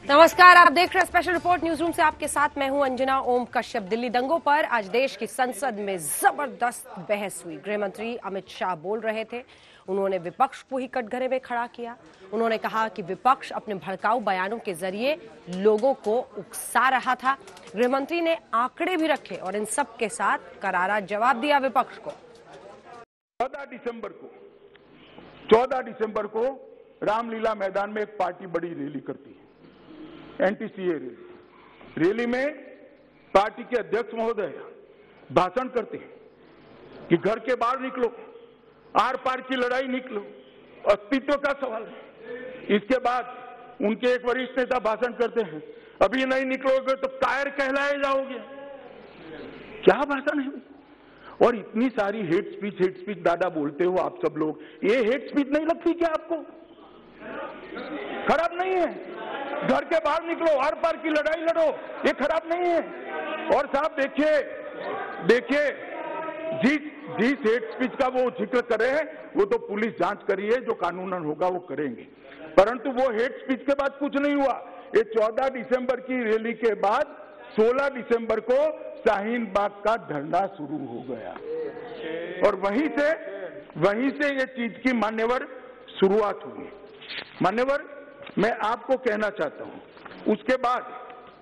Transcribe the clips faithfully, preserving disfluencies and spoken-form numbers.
नमस्कार, आप देख रहे हैं स्पेशल रिपोर्ट न्यूज रूम से। आपके साथ मैं हूं अंजना। ओम कश्यप। दिल्ली दंगों पर आज देश की संसद में जबरदस्त बहस हुई। गृह मंत्री अमित शाह बोल रहे थे। उन्होंने विपक्ष को ही कटघरे में खड़ा किया। उन्होंने कहा कि विपक्ष अपने भड़काऊ बयानों के जरिए लोगों को उकसा रहा था। गृह मंत्री ने आंकड़े भी रखे और इन सब के साथ करारा जवाब दिया विपक्ष को। चौदह दिसंबर को चौदह दिसंबर को रामलीला मैदान में एक पार्टी बड़ी रैली करती है, एंटी सीए रैली। रैली में पार्टी के अध्यक्ष महोदय भाषण करते हैं कि घर के बाहर निकलो, आर पार की लड़ाई निकलो, अस्तित्व का सवाल है। इसके बाद उनके एक वरिष्ठ नेता भाषण करते हैं, अभी नहीं निकलोगे तो कायर कहलाए जाओगे। क्या भाषण है? और इतनी सारी हेट स्पीच हेट स्पीच दादा बोलते हो आप सब लोग, ये हेट स्पीच नहीं लगती क्या आपको? खराब नहीं है? घर के बाहर निकलो, आर पार की लड़ाई लड़ो, ये खराब नहीं है? और साहब देखिए देखिए जिस जिस हेट स्पीच का वो जिक्र कर रहे हैं वो तो पुलिस जांच करी है, जो कानूनन होगा वो करेंगे, परंतु वो हेट स्पीच के बाद कुछ नहीं हुआ। ये चौदह दिसंबर की रैली के बाद सोलह दिसंबर को शाहीन बाग का धरना शुरू हो गया और वहीं से वहीं से ये चीज की मान्यवर शुरुआत हुई। मान्यवर, मैं आपको कहना चाहता हूं, उसके बाद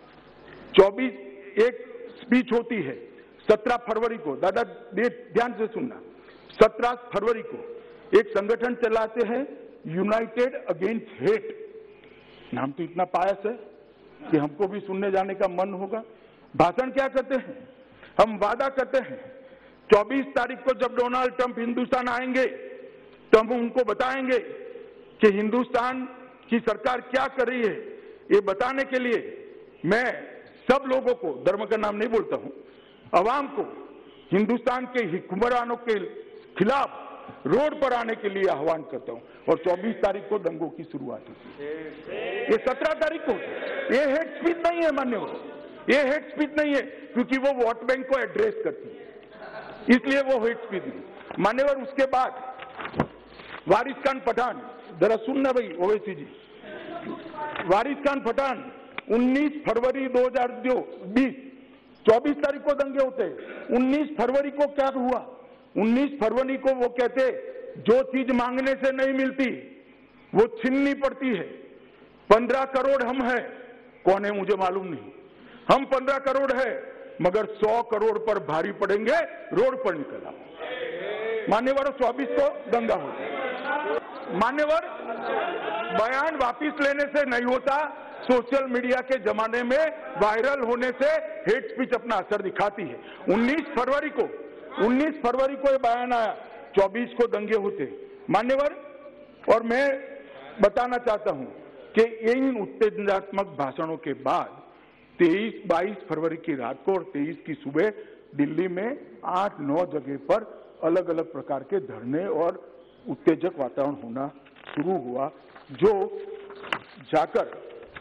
चौबीस एक स्पीच होती है सत्रह फरवरी को। दादा ध्यान से सुनना, सत्रह फरवरी को एक संगठन चलाते हैं यूनाइटेड अगेंस्ट हेट। नाम तो इतना पायस है कि हमको भी सुनने जाने का मन होगा। भाषण क्या करते हैं? हम वादा करते हैं चौबीस तारीख को जब डोनाल्ड ट्रंप हिंदुस्तान आएंगे तो हम उनको बताएंगे कि हिंदुस्तान की सरकार क्या कर रही है। ये बताने के लिए मैं सब लोगों को, धर्म का नाम नहीं बोलता हूं, अवाम को हिंदुस्तान के हुक्मरानों के खिलाफ रोड पर आने के लिए आह्वान करता हूं। और चौबीस तारीख को दंगों की शुरुआत होती है। ये सत्रह तारीख को। ये हेट स्पीच नहीं है मान्यवर, ये हेट स्पीच नहीं है, क्योंकि वो वोट बैंक को एड्रेस करती है, इसलिए वो हेट स्पीच नहीं। मान्यवर, उसके बाद वारिस खान पठान, जरा सुनना भाई ओवैसी जी, वारिस खान पठान उन्नीस फरवरी दो हजार बीस, चौबीस तारीख को दंगे होते हैं। उन्नीस फरवरी को क्या हुआ? उन्नीस फरवरी को वो कहते जो चीज मांगने से नहीं मिलती वो छीननी पड़ती है। पंद्रह करोड़ हम हैं, कौन है मुझे मालूम नहीं, हम पंद्रह करोड़ है मगर सौ करोड़ पर भारी पड़ेंगे, रोड पर निकल आओ। मान्यवर, चौबीस को दंगा होता। मान्यवर, बयान वापिस लेने से नहीं होता, सोशल मीडिया के जमाने में वायरल होने से हेट स्पीच अपना असर दिखाती है। उन्नीस फरवरी को उन्नीस फरवरी को ये बयान आया, चौबीस को दंगे होते। मान्यवर, और मैं बताना चाहता हूं कि इन उत्तेजनात्मक भाषणों के बाद तेईस बाईस फरवरी की रात को और तेईस की सुबह दिल्ली में आठ नौ जगह पर अलग अलग प्रकार के धरने और उत्तेजक वातावरण होना शुरू हुआ, जो जाकर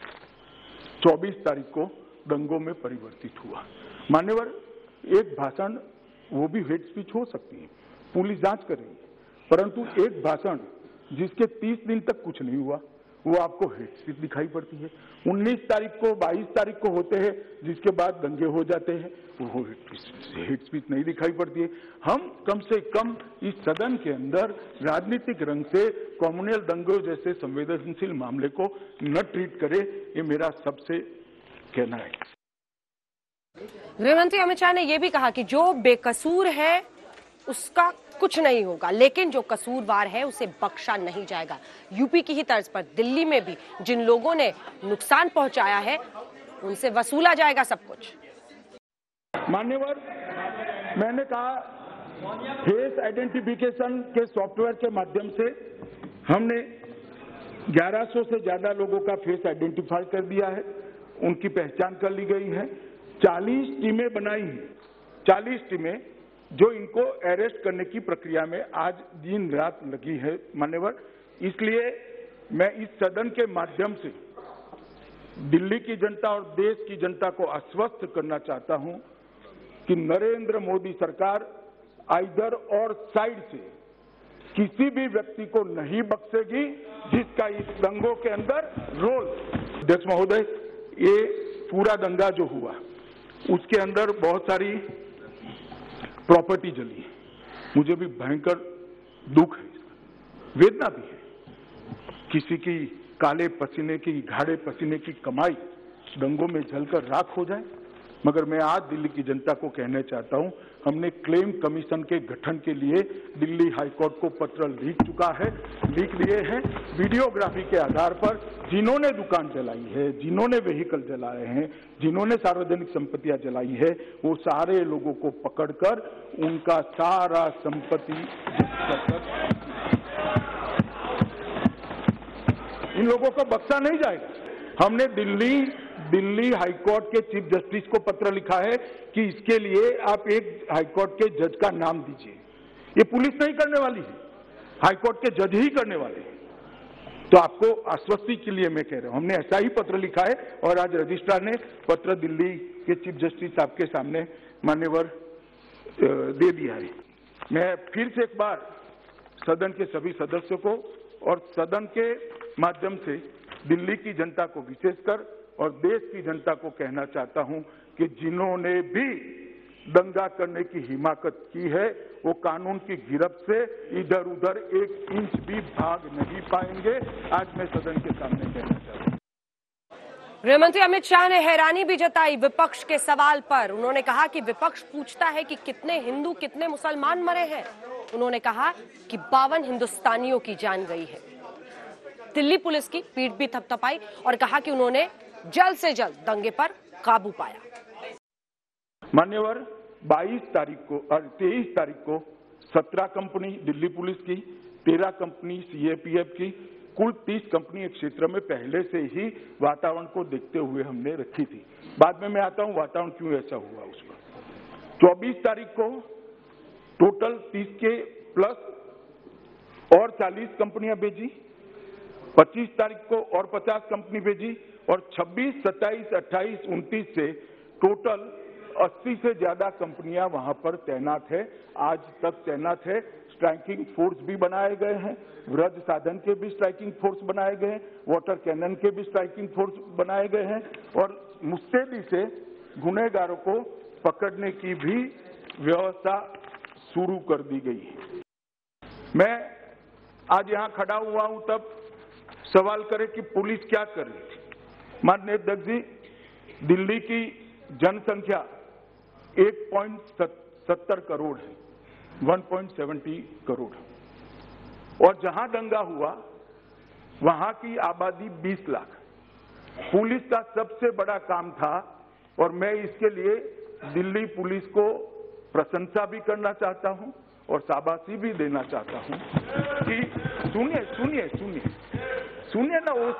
चौबीस तारीख को दंगों में परिवर्तित हुआ। मान्यवर, एक भाषण वो भी हेट स्पीच हो सकती है, पुलिस जांच करेगी, परंतु एक भाषण जिसके तीस दिन तक कुछ नहीं हुआ वो आपको हेट स्पीच दिखाई पड़ती है। उन्नीस तारीख को बाईस तारीख को होते हैं जिसके बाद दंगे हो जाते हैं, वो हेट स्पीच नहीं दिखाई पड़ती है। हम कम से कम इस सदन के अंदर राजनीतिक रंग से कम्युनल दंगों जैसे संवेदनशील मामले को न ट्रीट करें, ये मेरा सबसे कहना है। गृह मंत्री अमित शाह ने यह भी कहा कि जो बेकसूर है उसका कुछ नहीं होगा, लेकिन जो कसूरवार है उसे बख्शा नहीं जाएगा। यूपी की ही तर्ज पर दिल्ली में भी जिन लोगों ने नुकसान पहुंचाया है उनसे वसूला जाएगा सब कुछ। मान्यवर, मैंने कहा फेस आइडेंटिफिकेशन के सॉफ्टवेयर के माध्यम से हमने ग्यारह सौ से ज्यादा लोगों का फेस आइडेंटिफाई कर दिया है, उनकी पहचान कर ली गई है। चालीस टीमें बनाई हैं, चालीस टीमें जो इनको अरेस्ट करने की प्रक्रिया में आज दिन रात लगी है। मान्यवर, इसलिए मैं इस सदन के माध्यम से दिल्ली की जनता और देश की जनता को आश्वस्त करना चाहता हूं कि नरेंद्र मोदी सरकार आइदर और साइड से किसी भी व्यक्ति को नहीं बख्शेगी जिसका इस दंगों के अंदर रोल। अध्यक्ष महोदय, ये पूरा दंगा जो हुआ उसके अंदर बहुत सारी प्रॉपर्टी जली है। मुझे भी भयंकर दुख है, वेदना भी है। किसी की काले पसीने की, गाढ़े पसीने की कमाई दंगों में जलकर राख हो जाए। मगर मैं आज दिल्ली की जनता को कहना चाहता हूं, हमने क्लेम कमीशन के गठन के लिए दिल्ली हाईकोर्ट को पत्र लिख चुका है, लिख लिए हैं। वीडियोग्राफी के आधार पर जिन्होंने दुकान जलाई है, जिन्होंने व्हीकल जलाए हैं, जिन्होंने सार्वजनिक संपत्तियां जलाई है, वो सारे लोगों को पकड़कर उनका सारा संपत्ति इन लोगों को बख्शा नहीं जाएगा। हमने दिल्ली दिल्ली हाईकोर्ट के चीफ जस्टिस को पत्र लिखा है कि इसके लिए आप एक हाईकोर्ट के जज का नाम दीजिए। ये पुलिस नहीं करने वाली है, हाईकोर्ट के जज ही करने वाले हैं। तो आपको आश्वस्ति के लिए मैं कह रहा हूं, हमने ऐसा ही पत्र लिखा है और आज रजिस्ट्रार ने पत्र दिल्ली के चीफ जस्टिस आपके सामने मान्यवर दे दिया है। मैं फिर से एक बार सदन के सभी सदस्यों को और सदन के माध्यम से दिल्ली की जनता को विशेषकर और देश की जनता को कहना चाहता हूं कि जिन्होंने भी दंगा करने की हिमाकत की है वो कानून की गिरफ्त से इधर उधर एक इंच भी भाग नहीं पाएंगे। आज मैं सदन के सामने कहना चाहता हूं। गृहमंत्री अमित शाह ने हैरानी भी जताई विपक्ष के सवाल पर। उन्होंने कहा कि विपक्ष पूछता है कि कितने हिंदू कितने मुसलमान मरे हैं। उन्होंने कहा कि बावन हिंदुस्तानियों की जान गई है। दिल्ली पुलिस की पीठ भी थपथपाई और कहा कि उन्होंने जल्द से जल्द दंगे पर काबू पाया। मान्यवर बाईस तारीख को और तेईस तारीख को सत्रह कंपनी दिल्ली पुलिस की, तेरह कंपनी सीएपीएफ की, कुल तीस कंपनी एक क्षेत्र में पहले से ही वातावरण को देखते हुए हमने रखी थी। बाद में मैं आता हूं वातावरण क्यों ऐसा हुआ उस पर। चौबीस तारीख को टोटल तीस के प्लस और चालीस कंपनियां भेजी, पच्चीस तारीख को और पचास कंपनी भेजी और छब्बीस, सत्ताईस, अट्ठाईस, उनतीस से टोटल अस्सी से ज्यादा कंपनियां वहां पर तैनात है, आज तक तैनात है। स्ट्राइकिंग फोर्स भी बनाए गए हैं, वज्र साधन के भी स्ट्राइकिंग फोर्स बनाए गए हैं, वाटर कैनन के भी स्ट्राइकिंग फोर्स बनाए गए हैं और मुस्तैदी से गुनहगारों को पकड़ने की भी व्यवस्था शुरू कर दी गई है। मैं आज यहां खड़ा हुआ हूं तब सवाल करे कि पुलिस क्या कर रही थी। माननीय अध्यक्ष जी, दिल्ली की जनसंख्या एक पॉइंट सत्तर करोड़ है, एक पॉइंट सत्तर करोड़ और जहां दंगा हुआ वहां की आबादी बीस लाख। पुलिस का सबसे बड़ा काम था और मैं इसके लिए दिल्ली पुलिस को प्रशंसा भी करना चाहता हूं और शाबाशी भी देना चाहता हूं कि सुनिए सुनिए सुनिए सुनिए ना वो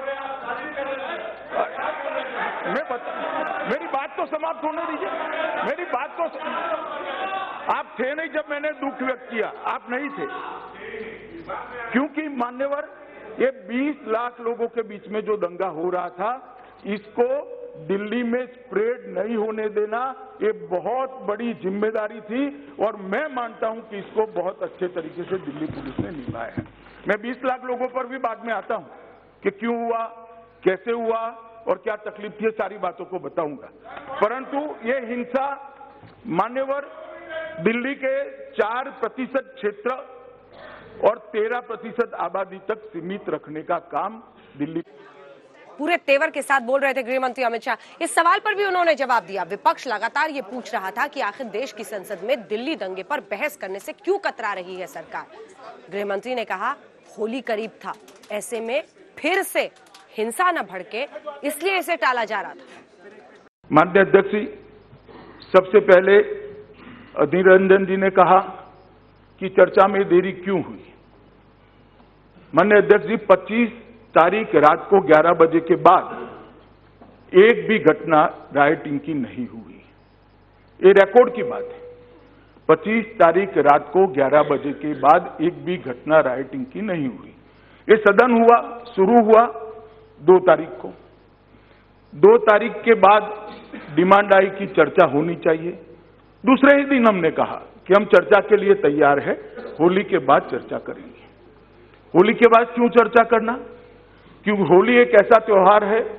मैं बता, मेरी बात तो समाप्त होने दीजिए। मेरी बात तो आप थे नहीं जब मैंने दुख व्यक्त किया, आप नहीं थे, क्योंकि मान्यवर ये बीस लाख लोगों के बीच में जो दंगा हो रहा था इसको दिल्ली में स्प्रेड नहीं होने देना ये बहुत बड़ी जिम्मेदारी थी और मैं मानता हूं कि इसको बहुत अच्छे तरीके से दिल्ली पुलिस ने निभाया है। मैं बीस लाख लोगों पर भी बाद में आता हूं कि क्यों हुआ, कैसे हुआ और क्या तकलीफ थी, सारी बातों को बताऊंगा। परंतु ये हिंसा मान्यवर दिल्ली के चार प्रतिशत क्षेत्र और तेरह प्रतिशत आबादी तक सीमित रखने का काम दिल्ली पूरे तेवर के साथ बोल रहे थे गृहमंत्री अमित शाह। इस सवाल पर भी उन्होंने जवाब दिया। विपक्ष लगातार ये पूछ रहा था कि आखिर देश की संसद में दिल्ली दंगे पर बहस करने से क्यों कतरा रही है सरकार। गृहमंत्री ने कहा होली करीब था, ऐसे में फिर से हिंसा न भड़के इसलिए इसे टाला जा रहा था। माननीय अध्यक्ष जी, सबसे पहले अधीर रंजन जी ने कहा कि चर्चा में देरी क्यों हुई। माननीय अध्यक्ष जी, पच्चीस तारीख रात को ग्यारह बजे के बाद एक भी घटना राइटिंग की नहीं हुई। ये रिकॉर्ड की बात है। पच्चीस तारीख रात को ग्यारह बजे के बाद एक भी घटना राइटिंग की नहीं हुई। ये सदन हुआ, शुरू हुआ दो तारीख को। दो तारीख के बाद डिमांड आई कि चर्चा होनी चाहिए। दूसरे ही दिन हमने कहा कि हम चर्चा के लिए तैयार है, होली के बाद चर्चा करेंगे। होली के बाद क्यों चर्चा करना? क्योंकि होली एक ऐसा त्योहार है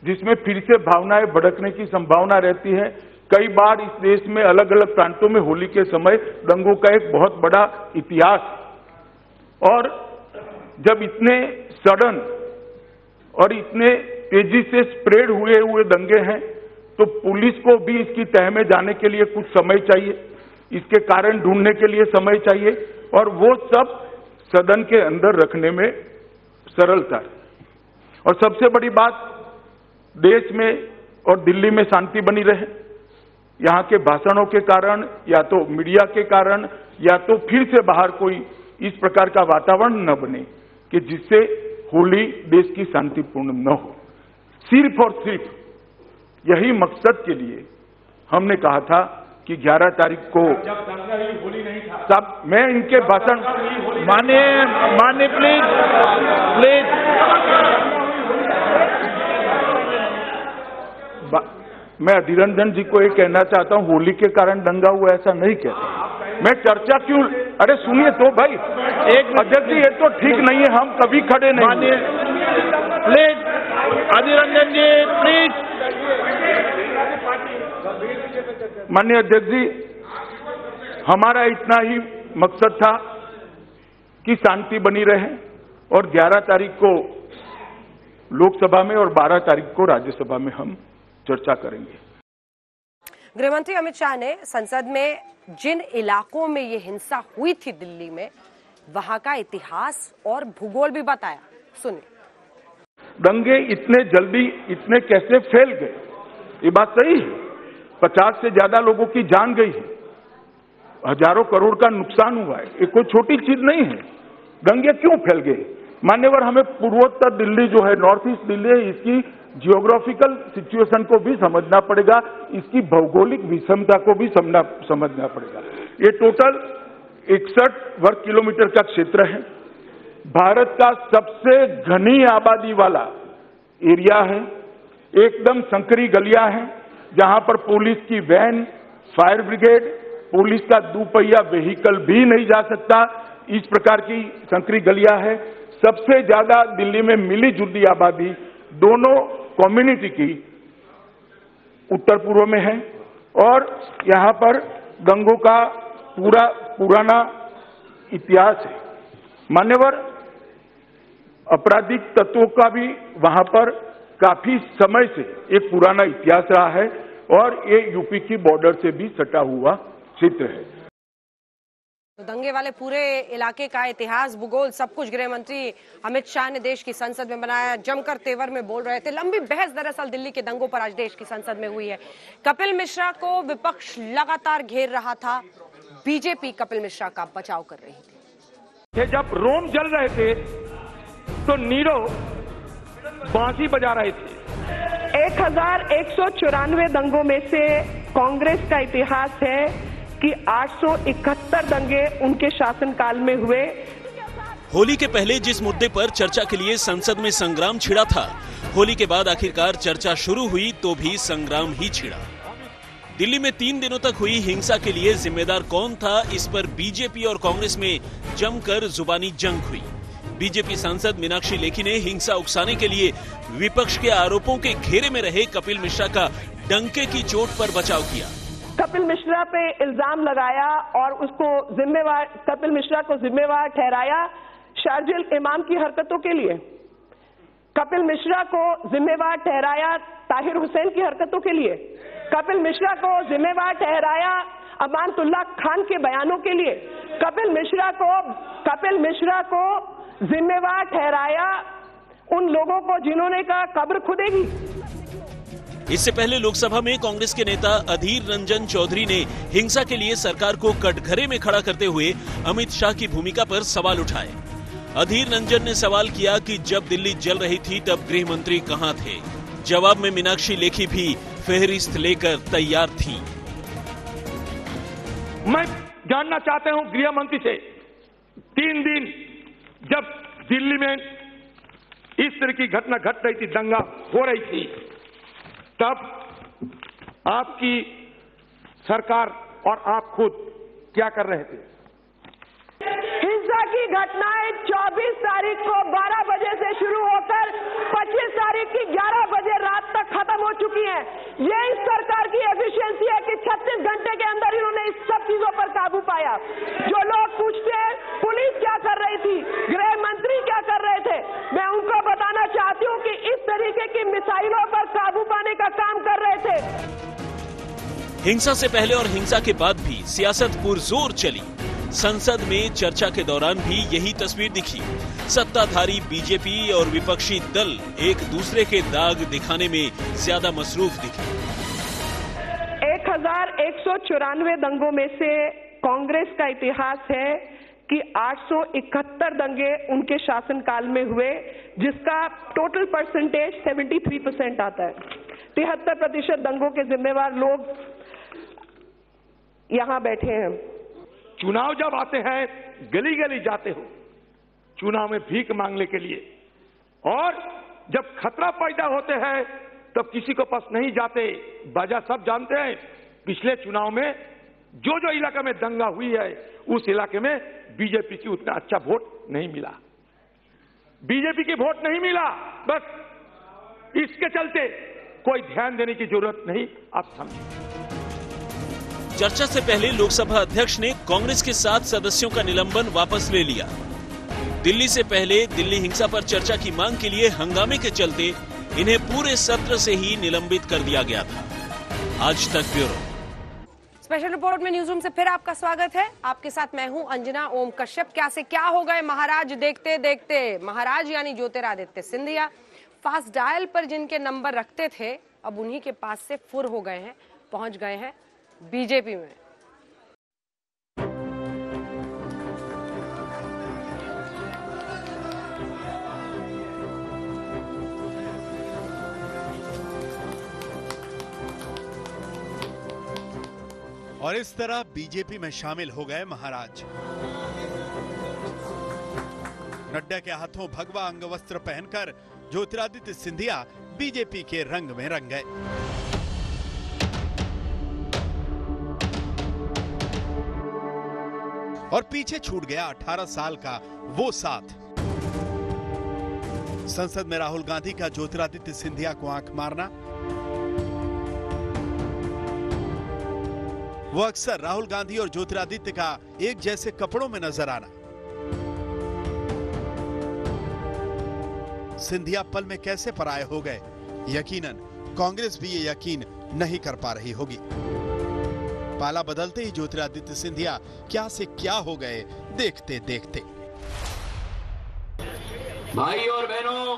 जिसमें फिर से भावनाएं भड़कने की संभावना रहती है। कई बार इस देश में अलग अलग प्रांतों में होली के समय दंगों का एक बहुत बड़ा इतिहास, और जब इतने सडन और इतने तेजी से स्प्रेड हुए हुए दंगे हैं तो पुलिस को भी इसकी तह में जाने के लिए कुछ समय चाहिए, इसके कारण ढूंढने के लिए समय चाहिए, और वो सब सदन के अंदर रखने में सरलता है। और सबसे बड़ी बात, देश में और दिल्ली में शांति बनी रहे। यहाँ के भाषणों के कारण या तो मीडिया के कारण या तो फिर से बाहर कोई इस प्रकार का वातावरण न बने कि जिससे होली देश की शांतिपूर्ण न हो। सिर्फ और सिर्फ यही मकसद के लिए हमने कहा था कि ग्यारह तारीख को जब दंगा ही होली नहीं था। सब मैं इनके भाषण माननीय माननीय प्लीज प्लीज मैं अधीर रंजन जी को ये कहना चाहता हूं, होली के कारण दंगा हुआ ऐसा नहीं कहता मैं। चर्चा क्यों? अरे सुनिए तो भाई, एक अध्यक्ष जी ये तो ठीक नहीं है, हम कभी खड़े नहीं। माननीय प्लीज अधीर रंजन जी प्लीज। माननीय अध्यक्ष जी, हमारा इतना ही मकसद था कि शांति बनी रहे, और ग्यारह तारीख को लोकसभा में और बारह तारीख को राज्यसभा में हम चर्चा करेंगे। गृहमंत्री अमित शाह ने संसद में जिन इलाकों में ये हिंसा हुई थी दिल्ली में, वहां का इतिहास और भूगोल भी बताया। सुनिए। दंगे इतने जल्दी इतने कैसे फैल गए, ये बात सही है। पचास से ज्यादा लोगों की जान गई है, हजारों करोड़ का नुकसान हुआ है, ये कोई छोटी चीज नहीं है। दंगे क्यों फैल गए? मान्यवर, हमें पूर्वोत्तर दिल्ली जो है, नॉर्थ ईस्ट दिल्ली है, इसकी जियोग्राफिकल सिचुएशन को भी समझना पड़ेगा, इसकी भौगोलिक विषमता को भी समझना समझना पड़ेगा। ये टोटल इकसठ वर्ग किलोमीटर का क्षेत्र है, भारत का सबसे घनी आबादी वाला एरिया है, एकदम संकरी गलियां हैं जहां पर पुलिस की वैन, फायर ब्रिगेड, पुलिस का दोपहिया व्हीकल भी नहीं जा सकता, इस प्रकार की संकरी गलियां है। सबसे ज्यादा दिल्ली में मिली जुली आबादी दोनों कम्युनिटी की उत्तर पूर्व में है, और यहां पर दंगों का पूरा पुराना इतिहास है। मान्यवर, आपराधिक तत्वों का भी वहां पर काफी समय से एक पुराना इतिहास रहा है, और ये यूपी की बॉर्डर से भी सटा हुआ क्षेत्र है। तो दंगे वाले पूरे इलाके का इतिहास, भूगोल, सब कुछ गृह मंत्री अमित शाह ने देश की संसद में बनाया। जमकर तेवर में बोल रहे थे। लंबी बहस दरअसल दिल्ली के दंगों पर आज देश की संसद में हुई है। कपिल मिश्रा को विपक्ष लगातार घेर रहा था, बीजेपी कपिल मिश्रा का बचाव कर रही थी। जब रोम जल रहे थे तो नीरो बांसुरी बजा रहे थे। एक हजार एक सौ चौरानवे दंगों में से कांग्रेस का इतिहास है कि आठ सौ इकहत्तर दंगे उनके शासनकाल में हुए। होली के पहले जिस मुद्दे पर चर्चा के लिए संसद में संग्राम छिड़ा था, होली के बाद आखिरकार चर्चा शुरू हुई तो भी संग्राम ही छिड़ा। दिल्ली में तीन दिनों तक हुई हिंसा के लिए जिम्मेदार कौन था, इस पर बीजेपी और कांग्रेस में जमकर जुबानी जंग हुई। बीजेपी सांसद मीनाक्षी लेखी ने हिंसा उकसाने के लिए विपक्ष के आरोपों के घेरे में रहे कपिल मिश्रा का डंके की चोट पर बचाव किया। कपिल मिश्रा पे इल्जाम लगाया और उसको जिम्मेवार कपिल मिश्रा को जिम्मेवार ठहराया शारजिल इमाम की हरकतों के लिए। कपिल मिश्रा को जिम्मेवार ठहराया ताहिर हुसैन की हरकतों के लिए। कपिल मिश्रा को जिम्मेवार ठहराया अमानतुल्लाह खान के बयानों के लिए। कपिल मिश्रा को कपिल मिश्रा को जिम्मेवार ठहराया उन लोगों को जिन्होंने कहा कब्र खुदेगी। इससे पहले लोकसभा में कांग्रेस के नेता अधीर रंजन चौधरी ने हिंसा के लिए सरकार को कटघरे में खड़ा करते हुए अमित शाह की भूमिका पर सवाल उठाए। अधीर रंजन ने सवाल किया कि जब दिल्ली जल रही थी तब गृह मंत्री कहां थे। जवाब में मीनाक्षी लेखी भी फेहरिस्त लेकर तैयार थी। मैं जानना चाहता हूं गृह मंत्री से, तीन दिन जब दिल्ली में इस तरह की घटना घट रही थी, दंगा हो रही थी, तब आपकी सरकार और आप खुद क्या कर रहे थे? हिंसा की घटनाएं चौबीस तारीख को बारह बजे से शुरू होकर पच्चीस तारीख तारीख की ग्यारह बजे रात तक खत्म हो चुकी है। ये इस सरकार की एफिशिएंसी है कि छत्तीस घंटे के अंदर इन्होंने इस सब चीजों पर काबू पाया। जो लोग पूछते हैं पुलिस क्या कर रही थी, गृह मंत्री क्या कर रहे थे, मैं उनको बताना चाहती हूं कि इस तरीके की मिसाइलों पर काबू पाने का काम कर रहे थे। हिंसा से पहले और हिंसा के बाद भी सियासत पुरजोर चली। संसद में चर्चा के दौरान भी यही तस्वीर दिखी। सत्ताधारी बीजेपी और विपक्षी दल एक दूसरे के दाग दिखाने में ज्यादा मसरूफ दिखे। एक हजार एक सौ चौरानवे दंगों में से कांग्रेस का इतिहास है कि आठ सौ इकहत्तर दंगे उनके शासनकाल में हुए, जिसका टोटल परसेंटेज तिहत्तर परसेंट आता है। तिहत्तर प्रतिशत दंगों के जिम्मेवार लोग यहां बैठे हैं। चुनाव जब आते हैं गली गली जाते हो चुनाव में भीख मांगने के लिए, और जब खतरा पैदा होते हैं तब किसी को पास नहीं जाते। वजह सब जानते हैं, पिछले चुनाव में जो जो इलाके में दंगा हुई है उस इलाके में बीजेपी की उतना अच्छा वोट नहीं मिला, बीजेपी की वोट नहीं मिला। बस इसके चलते कोई ध्यान देने की जरूरत नहीं, आप समझिए। चर्चा से पहले लोकसभा अध्यक्ष ने कांग्रेस के सात सदस्यों का निलंबन वापस ले लिया। दिल्ली से पहले दिल्ली हिंसा पर चर्चा की मांग के लिए हंगामे के चलते इन्हें पूरे सत्र से ही निलंबित कर दिया गया था। Aaj Tak bureau. Special report में न्यूज रूम से फिर आपका स्वागत है। आपके साथ मैं हूं अंजना ओम कश्यप। क्या से क्या हो गए महाराज देखते देखते। महाराज यानी ज्योतिरादित्य सिंधिया फास्ट डायल पर जिनके नंबर रखते थे, अब उन्हीं के पास से फुर हो गए हैं, पहुंच गए हैं बीजेपी में। और इस तरह बीजेपी में शामिल हो गए महाराज। नड्डा के हाथों भगवा अंगवस्त्र पहनकर ज्योतिरादित्य सिंधिया बीजेपी के रंग में रंग गए। और पीछे छूट गया अठारह साल का वो साथ। संसद में राहुल गांधी का ज्योतिरादित्य सिंधिया को आंख मारना, वो अक्सर राहुल गांधी और ज्योतिरादित्य का एक जैसे कपड़ों में नजर आना। सिंधिया पल में कैसे पराये हो गए, यकीनन कांग्रेस भी ये यकीन नहीं कर पा रही होगी। पाला बदलते ही ज्योतिरादित्य सिंधिया क्या से क्या हो गए देखते देखते। भाई और बहनों,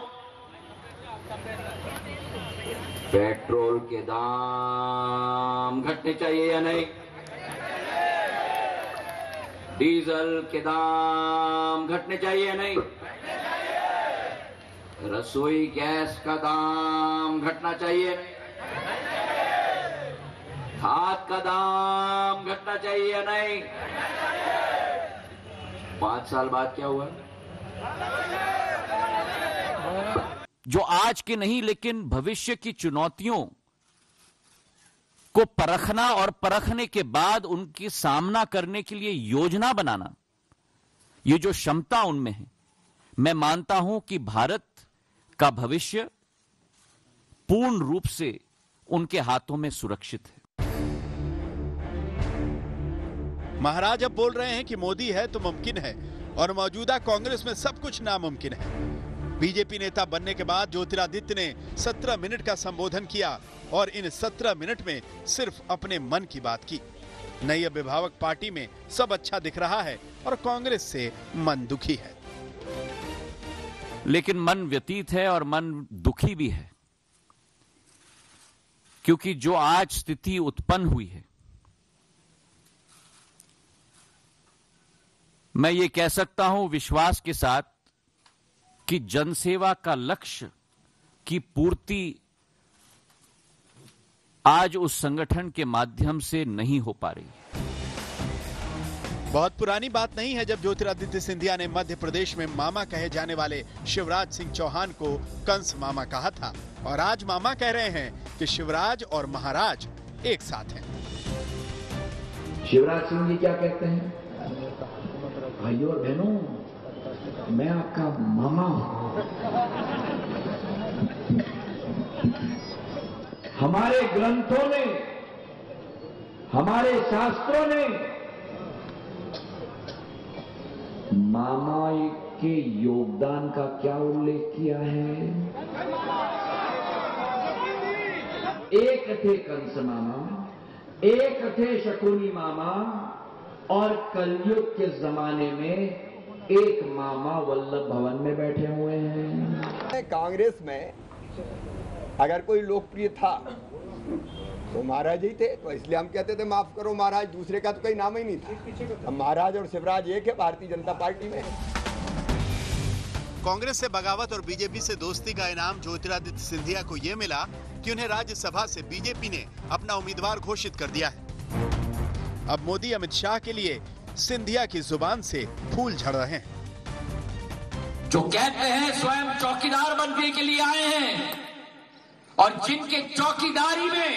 पेट्रोल के दाम घटने चाहिए या नहीं? डीजल के दाम घटने चाहिए या नहीं? रसोई गैस का दाम घटना चाहिए? खाद का दाम घटना चाहिए या नहीं? पांच साल बाद क्या हुआ? जो आज के नहीं लेकिन भविष्य की चुनौतियों को परखना और परखने के बाद उनकी सामना करने के लिए योजना बनाना, ये जो क्षमता उनमें है, मैं मानता हूं कि भारत का भविष्य पूर्ण रूप से उनके हाथों में सुरक्षित है। महाराज अब बोल रहे हैं कि मोदी है तो मुमकिन है, और मौजूदा कांग्रेस में सब कुछ नामुमकिन है। बीजेपी नेता बनने के बाद ज्योतिरादित्य ने सत्रह मिनट का संबोधन किया और इन सत्रह मिनट में सिर्फ अपने मन की बात की। नई अभिभावक पार्टी में सब अच्छा दिख रहा है और कांग्रेस से मन दुखी है। लेकिन मन व्यतीत है और मन दुखी भी है, क्योंकि जो आज स्थिति उत्पन्न हुई है, मैं ये कह सकता हूं विश्वास के साथ कि जनसेवा का लक्ष्य की पूर्ति आज उस संगठन के माध्यम से नहीं हो पा रही। बहुत पुरानी बात नहीं है जब ज्योतिरादित्य सिंधिया ने मध्य प्रदेश में मामा कहे जाने वाले शिवराज सिंह चौहान को कंस मामा कहा था, और आज मामा कह रहे हैं कि शिवराज और महाराज एक साथ हैं। शिवराज सिंह जी क्या कहते हैं? भाइयों और बहनों, मैं आपका मामा हूं। हमारे ग्रंथों ने, हमारे शास्त्रों ने मामा के योगदान का क्या उल्लेख किया है? एक थे कंस मामा, एक थे शकुनी मामा, और कलयुग के जमाने में एक मामा वल्लभ भवन में बैठे हुए हैं। कांग्रेस में अगर कोई लोकप्रिय था तो महाराज ही थे, तो इसलिए हम कहते थे माफ करो महाराज, दूसरे का तो कोई नाम ही नहीं था। महाराज और शिवराज एक है भारतीय जनता पार्टी में। कांग्रेस से बगावत और बीजेपी से दोस्ती का इनाम ज्योतिरादित्य सिंधिया को ये मिला कि उन्हें राज्यसभा से बीजेपी ने अपना उम्मीदवार घोषित कर दिया है। अब मोदी अमित शाह के लिए सिंधिया की जुबान से फूल झड़ रहे हैं। जो कहते हैं स्वयं चौकीदार बनने के लिए आए हैं और जिनके चौकीदारी में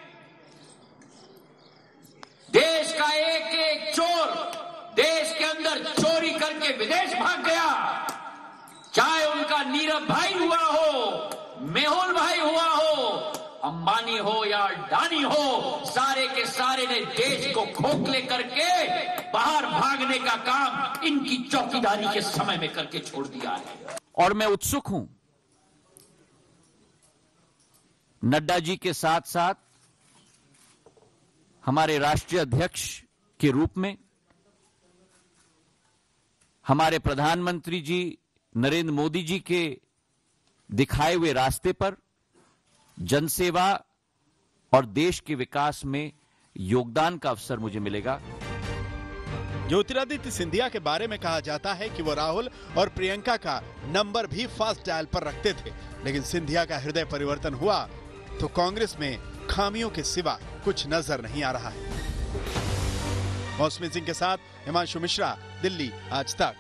देश का एक एक चोर देश के अंदर चोरी करके विदेश भाग गया, चाहे उनका नीरव भाई हुआ हो, मेहुल भाई हुआ हो, अंबानी हो या अडानी हो, सारे के सारे ने देश को खोखले करके बाहर भागने का काम इनकी चौकीदारी के समय में करके छोड़ दिया है। और मैं उत्सुक हूं नड्डा जी के साथ साथ हमारे राष्ट्रीय अध्यक्ष के रूप में हमारे प्रधानमंत्री जी नरेंद्र मोदी जी के दिखाए हुए रास्ते पर जनसेवा और देश के विकास में योगदान का अवसर मुझे मिलेगा। ज्योतिरादित्य सिंधिया के बारे में कहा जाता है कि वो राहुल और प्रियंका का नंबर भी फास्ट डायल पर रखते थे, लेकिन सिंधिया का हृदय परिवर्तन हुआ तो कांग्रेस में खामियों के सिवा कुछ नजर नहीं आ रहा है। मौसमी सिंह के साथ हिमांशु मिश्रा, दिल्ली आज तक।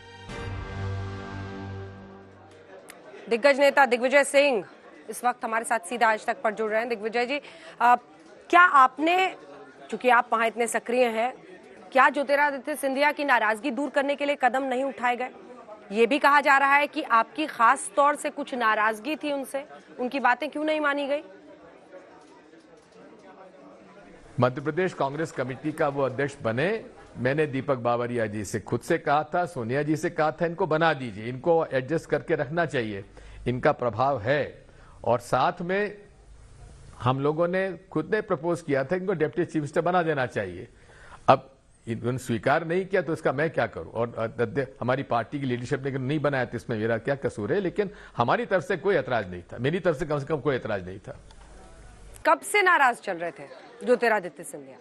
दिग्गज नेता दिग्विजय सिंह इस वक्त हमारे साथ सीधा आज तक पर जुड़ रहे हैं। दिग्विजय जी, आ, क्या आपने, चूंकि आप वहां इतने सक्रिय हैं, क्या ज्योतिरादित्य सिंधिया की नाराजगी दूर करने के लिए कदम नहीं उठाए गए? ये भी कहा जा रहा है कि आपकी खास तौर से कुछ नाराजगी थी उनसे, उनकी बातें क्यों नहीं मानी गई? मध्य प्रदेश कांग्रेस कमेटी का वो अध्यक्ष बने, मैंने दीपक बावरिया जी से खुद से कहा था, सोनिया जी से कहा था, इनको बना दीजिए, इनको एडजस्ट करके रखना चाहिए, इनका प्रभाव है। और साथ में हम लोगों ने खुद ने प्रपोज किया था इनको डिप्टी चीफ मिनिस्टर बना देना चाहिए। अब इन्होंने स्वीकार नहीं किया तो इसका मैं क्या करूं? और हमारी पार्टी की लीडरशिप ने नहीं बनाया तो इसमें मेरा क्या कसूर है? लेकिन हमारी तरफ से कोई एतराज नहीं था, मेरी तरफ से कम से कम कोई एतराज नहीं था। कब से नाराज चल रहे थे ज्योतिरादित्य सिंधिया?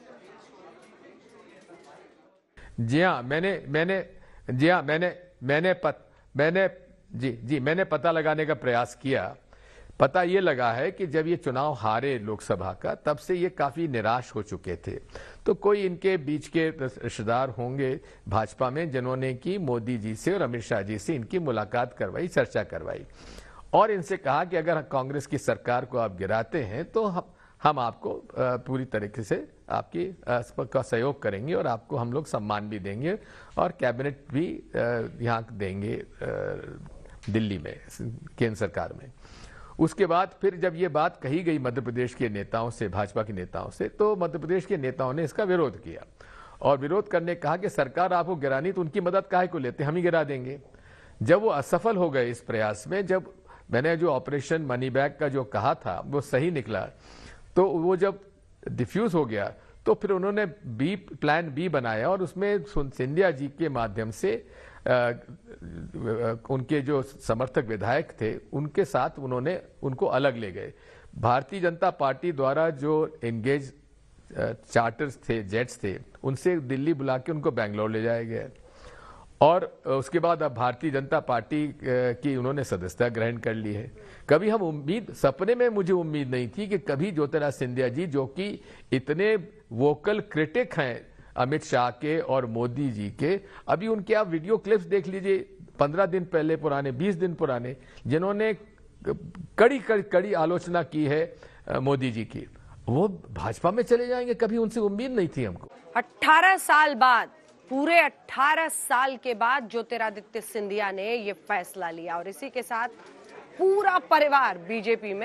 जी हाँ, मैंने मैंने जी हाँ मैंने मैंने पत, मैंने जी जी मैंने पता लगाने का प्रयास किया। पता ये लगा है कि जब ये चुनाव हारे लोकसभा का, तब से ये काफी निराश हो चुके थे। तो कोई इनके बीच के रिश्तेदार होंगे भाजपा में जिन्होंने की मोदी जी से और अमित शाह जी से इनकी मुलाकात करवाई, चर्चा करवाई और इनसे कहा कि अगर कांग्रेस की सरकार को आप गिराते हैं तो हम हम आपको पूरी तरीके से आपकी का सहयोग करेंगे और आपको हम लोग सम्मान भी देंगे और कैबिनेट भी यहाँ देंगे दिल्ली में, केंद्र सरकार में। उसके बाद फिर जब ये बात कही गई मध्य प्रदेश के नेताओं से, भाजपा के नेताओं से, तो मध्य प्रदेश के नेताओं ने इसका विरोध किया और विरोध करने कहा कि सरकार आपको गिरानी तो उनकी मदद काहे को लेते, हम ही गिरा देंगे। जब वो असफल हो गए इस प्रयास में, जब मैंने जो ऑपरेशन मनी बैग का जो कहा था वो सही निकला, तो वो जब डिफ्यूज हो गया तो फिर उन्होंने बी प्लान बी बनाया और उसमें सिंधिया जी के माध्यम से आ, उनके जो समर्थक विधायक थे उनके साथ उन्होंने उनको अलग ले गए। भारतीय जनता पार्टी द्वारा जो एंगेज चार्टर्स थे, जेट्स थे, उनसे दिल्ली बुला के उनको बेंगलोर ले जाया गया और उसके बाद अब भारतीय जनता पार्टी की उन्होंने सदस्यता ग्रहण कर ली है। कभी हम उम्मीद, सपने में मुझे उम्मीद नहीं थी कि कभी ज्योतिरादित्य सिंधिया जी, जो कि इतने वोकल क्रिटिक हैं अमित शाह के और मोदी जी के, अभी उनके आप वीडियो क्लिप्स देख लीजिए, पंद्रह दिन पहले पुराने, बीस दिन पुराने, जिन्होंने कड़ी कड़ी कड़ी आलोचना की है मोदी जी की, वो भाजपा में चले जाएंगे, कभी उनसे उम्मीद नहीं थी हमको। अठारह साल बाद, पूरे अठारह साल के बाद ज्योतिरादित्य सिंधिया ने ये फैसला लिया और इसी के साथ पूरा परिवार बीजेपी में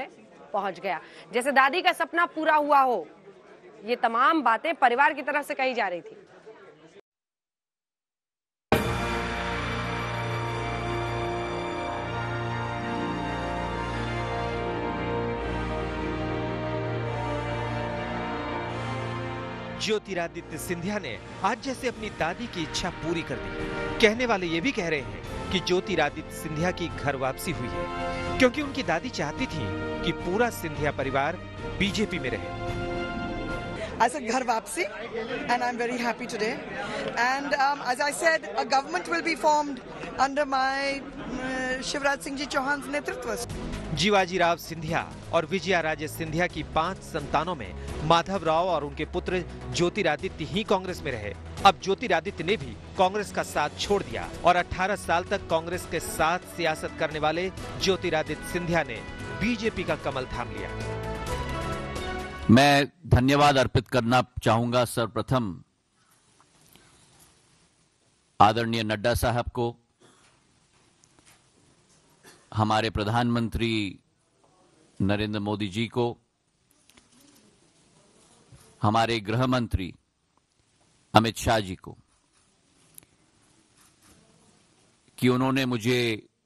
पहुंच गया। जैसे दादी का सपना पूरा हुआ हो, ये तमाम बातें परिवार की तरफ से कही जा रही थी। ज्योतिरादित्य सिंधिया ने आज जैसे अपनी दादी की इच्छा पूरी कर दी। कहने वाले ये भी कह रहे हैं कि ज्योतिरादित्य सिंधिया की घर वापसी हुई है, क्योंकि उनकी दादी चाहती थी कि पूरा सिंधिया परिवार बीजेपी में रहे। I said Ghar Vapsi, and I'm very happy today. And um, as I said, a government will be formed under my uh, Shivraj Singh Ji Chauhan's नेतृत्व। जीवाजी राव सिंधिया और विजया राजे सिंधिया की पांच संतानों में माधव राव और उनके पुत्र ज्योतिरादित्य ही कांग्रेस में रहे। अब ज्योतिरादित्य ने भी कांग्रेस का साथ छोड़ दिया और अठारह साल तक कांग्रेस के साथ सियासत करने वाले ज्योतिरादित्य सिंधिया ने बीजेपी का कमल थाम लिया। मैं धन्यवाद अर्पित करना चाहूंगा सर्वप्रथम आदरणीय नड्डा साहब को, हमारे प्रधानमंत्री नरेंद्र मोदी जी को, हमारे गृह मंत्री अमित शाह जी को, कि उन्होंने मुझे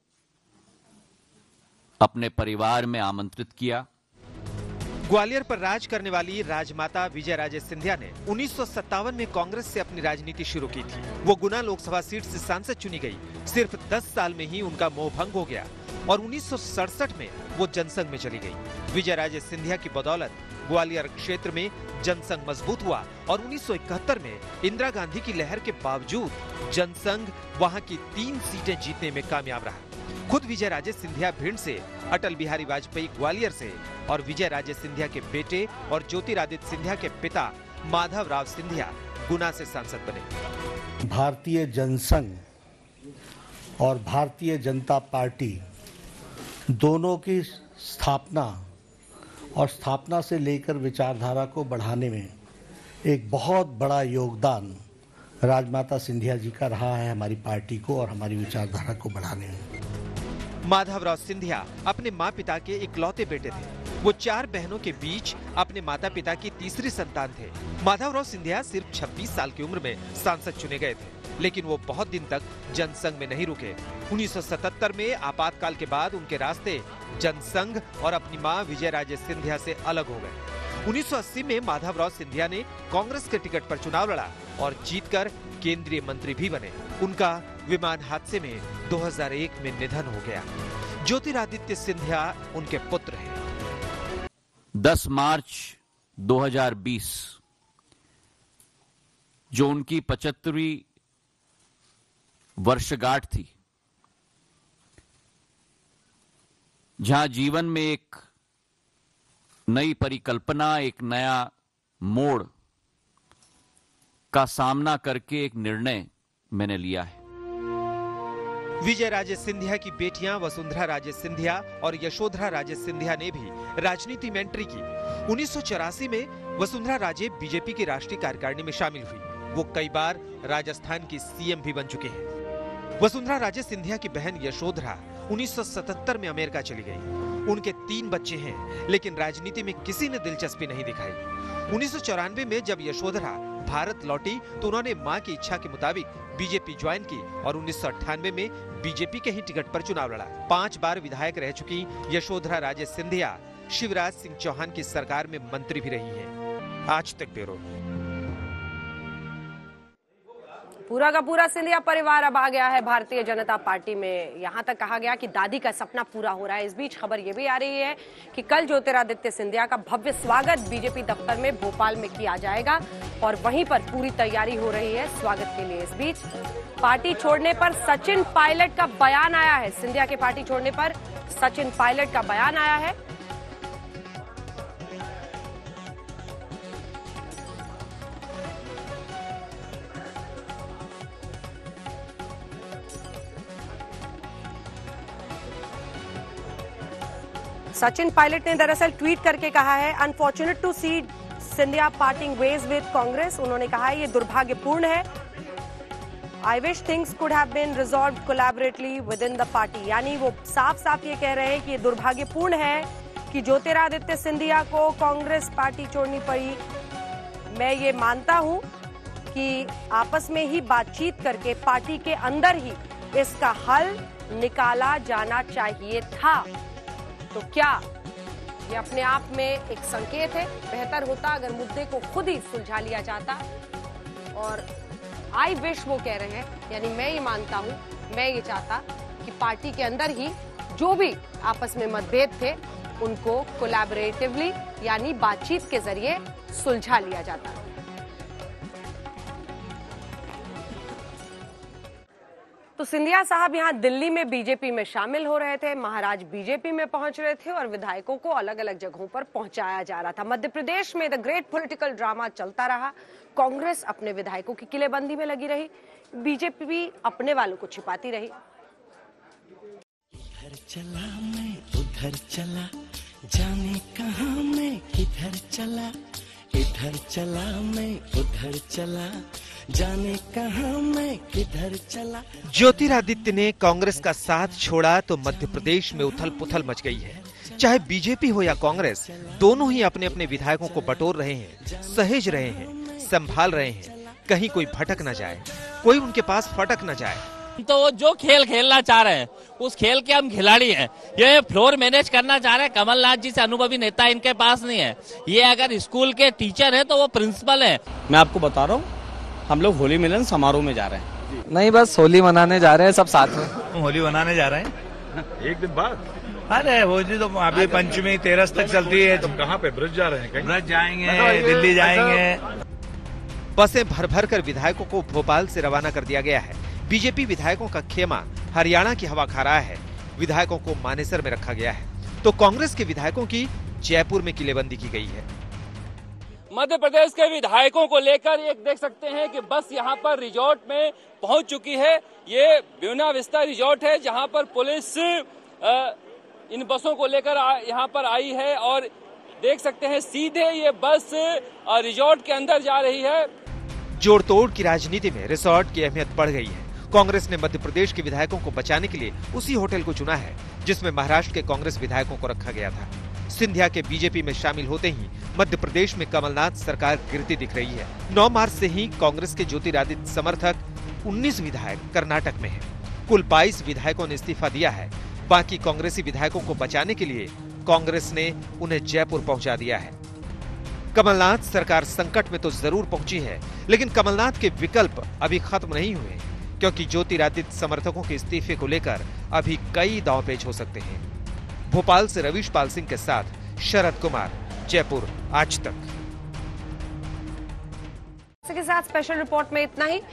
अपने परिवार में आमंत्रित किया। ग्वालियर पर राज करने वाली राजमाता विजय राजे सिंधिया ने उन्नीस सौ सत्तावन में कांग्रेस से अपनी राजनीति शुरू की थी। वो गुना लोकसभा सीट से सांसद चुनी गई। सिर्फ दस साल में ही उनका मोह भंग हो गया और उन्नीस सौ सड़सठ में वो जनसंघ में चली गई। विजय राजे सिंधिया की बदौलत ग्वालियर क्षेत्र में जनसंघ मजबूत हुआ और उन्नीस सौ इकहत्तर में इंदिरा गांधी की लहर के बावजूद जनसंघ वहां की तीन सीटें जीतने में कामयाब रहा। खुद विजय राजे सिंधिया भिंड से, अटल बिहारी वाजपेयी ग्वालियर से और विजय राजे सिंधिया के बेटे और ज्योतिरादित्य सिंधिया के पिता माधव राव सिंधिया गुना से सांसद बने। भारतीय जनसंघ और भारतीय जनता पार्टी दोनों की स्थापना और स्थापना से लेकर विचारधारा को बढ़ाने में एक बहुत बड़ा योगदान राजमाता सिंधिया जी का रहा है, हमारी पार्टी को और हमारी विचारधारा को बढ़ाने में। माधवराव सिंधिया अपने माँ पिता के इकलौते बेटे थे। वो चार बहनों के बीच अपने माता पिता की तीसरी संतान थे। माधवराव सिंधिया सिर्फ छब्बीस साल की उम्र में सांसद चुने गए थे, लेकिन वो बहुत दिन तक जनसंघ में नहीं रुके। उन्नीस सौ सतहत्तर में आपातकाल के बाद उनके रास्ते जनसंघ और अपनी मां विजय राजे सिंधिया से अलग हो गए। उन्नीस सौ अस्सी में माधवराव सिंधिया ने कांग्रेस के टिकट पर चुनाव लड़ा और जीतकर केंद्रीय मंत्री भी बने। उनका विमान हादसे में दो हज़ार एक में निधन हो गया। ज्योतिरादित्य सिंधिया उनके पुत्र हैं। दस मार्च दो हज़ार बीस जो उनकी पचहत्तरवीं वर्षगांठ थी, जहां जीवन में एक नई परिकल्पना, एक नया मोड़ का सामना करके एक निर्णय मैंने लिया है। विजय राजे सिंधिया की बेटियां वसुंधरा राजे सिंधिया और यशोधरा राजे सिंधिया ने भी राजनीति में एंट्री की। उन्नीस सौ चौरासी में वसुंधरा राजे बीजेपी की राष्ट्रीय कार्यकारिणी में शामिल हुई। वो कई बार राजस्थान की सीएम भी बन चुके हैं। वसुंधरा राजे सिंधिया की बहन यशोधरा उन्नीस सौ सतहत्तर में अमेरिका चली गई। उनके तीन बच्चे हैं, लेकिन राजनीति में किसी ने दिलचस्पी नहीं दिखाई। उन्नीस सौ चौरानवे में जब यशोधरा भारत लौटी तो उन्होंने मां की इच्छा के मुताबिक बीजेपी ज्वाइन की और उन्नीस सौ अट्ठानवे में बीजेपी के ही टिकट पर चुनाव लड़ा। पांच बार विधायक रह चुकी यशोधरा राजे सिंधिया शिवराज सिंह चौहान की सरकार में मंत्री भी रही हैं। आज तक ब्यूरो। पूरा का पूरा सिंधिया परिवार अब आ गया है भारतीय जनता पार्टी में। यहां तक कहा गया कि दादी का सपना पूरा हो रहा है। इस बीच खबर यह भी आ रही है कि कल ज्योतिरादित्य सिंधिया का भव्य स्वागत बीजेपी दफ्तर में भोपाल में किया जाएगा और वहीं पर पूरी तैयारी हो रही है स्वागत के लिए। इस बीच पार्टी छोड़ने पर सचिन पायलट का बयान आया है। सिंधिया के पार्टी छोड़ने पर सचिन पायलट का बयान आया है। सचिन पायलट ने दरअसल ट्वीट करके कहा है, unfortunate to see Scindia parting ways with Congress. उन्होंने कहा है ये दुर्भाग्यपूर्ण है। I wish things could have been resolved collaboratively within the party. यानी वो साफ साफ ये कह रहे हैं कि ये दुर्भाग्यपूर्ण है कि ज्योतिरादित्य सिंधिया को कांग्रेस पार्टी छोड़नी पड़ी। मैं ये मानता हूं कि आपस में ही बातचीत करके पार्टी के अंदर ही इसका हल निकाला जाना चाहिए था। तो क्या ये अपने आप में एक संकेत है? बेहतर होता अगर मुद्दे को खुद ही सुलझा लिया जाता। और आई विश वो कह रहे हैं, यानी मैं ये मानता हूं, मैं ये चाहता कि पार्टी के अंदर ही जो भी आपस में मतभेद थे उनको कोलैबोरेटिवली यानी बातचीत के जरिए सुलझा लिया जाता। तो सिंधिया साहब यहां दिल्ली में बीजेपी में शामिल हो रहे थे, महाराज बीजेपी में पहुंच रहे थे और विधायकों को अलग अलग जगहों पर पहुंचाया जा रहा था। मध्य प्रदेश में द ग्रेट पॉलिटिकल ड्रामा चलता रहा। कांग्रेस अपने विधायकों की किलेबंदी में लगी रही, बीजेपी भी अपने वालों को छिपाती रही। इधर चला मैं उधर चला, जाने कहां मैं किधर चला, इधर चला मैं उधर चला, जाने कहां मैं किधर चला। ज्योतिरादित्य ने कांग्रेस का साथ छोड़ा तो मध्य प्रदेश में उथल पुथल मच गई है। चाहे बीजेपी हो या कांग्रेस, दोनों ही अपने अपने विधायकों को बटोर रहे हैं, सहेज रहे हैं, संभाल रहे हैं, कहीं कोई भटक न जाए, कोई उनके पास फटक न जाए। तो वो जो खेल खेलना चाह रहे हैं उस खेल के हम खिलाड़ी हैं। ये फ्लोर मैनेज करना चाह रहे हैं, कमलनाथ जी से अनुभवी नेता इनके पास नहीं है। ये अगर स्कूल के टीचर हैं तो वो प्रिंसिपल हैं। मैं आपको बता रहा हूँ, हम लोग होली मिलन समारोह में जा रहे हैं। नहीं, बस होली मनाने जा रहे हैं सब साथ में। होली मनाने जा रहे हैं एक दिन बाद। अरे होली तो अभी पंचमी तेरस तक चलती है। तुम कहाँ पे ब्रज जा रहे हैं? ब्रज जाएंगे, दिल्ली जाएंगे। बसें भर भर कर विधायकों को भोपाल से रवाना कर दिया गया है। बीजेपी विधायकों का खेमा हरियाणा की हवा खा रहा है। विधायकों को मानेसर में रखा गया है तो कांग्रेस के विधायकों की जयपुर में किलेबंदी की गई है। मध्य प्रदेश के विधायकों को लेकर एक देख सकते हैं कि बस यहां पर रिजॉर्ट में पहुंच चुकी है। ये ब्यूना विस्ता रिजॉर्ट है जहां पर पुलिस इन बसों को लेकर यहां पर आई है और देख सकते हैं सीधे ये बस रिजॉर्ट के अंदर जा रही है। जोड़ तोड़ की राजनीति में रिसोर्ट की अहमियत बढ़ गई है। कांग्रेस ने मध्य प्रदेश के विधायकों को बचाने के लिए उसी होटल को चुना है जिसमें महाराष्ट्र के कांग्रेस विधायकों को रखा गया था। सिंधिया के बीजेपी में शामिल होते ही मध्य प्रदेश में कमलनाथ सरकार गिरती दिख रही है। नौ मार्च से ही कांग्रेस के ज्योतिरादित्य समर्थक उन्नीस विधायक कर्नाटक में हैं। कुल बाईस विधायकों ने इस्तीफा दिया है। बाकी कांग्रेसी विधायकों को बचाने के लिए कांग्रेस ने उन्हें जयपुर पहुंचा दिया है। कमलनाथ सरकार संकट में तो जरूर पहुंची है, लेकिन कमलनाथ के विकल्प अभी खत्म नहीं हुए क्योंकि ज्योतिरादित्य समर्थकों के इस्तीफे को लेकर अभी कई दांवपेच हो सकते हैं। भोपाल से रवीश पाल सिंह के साथ शरद कुमार, जयपुर, आज तक। इसके साथ स्पेशल रिपोर्ट में इतना ही।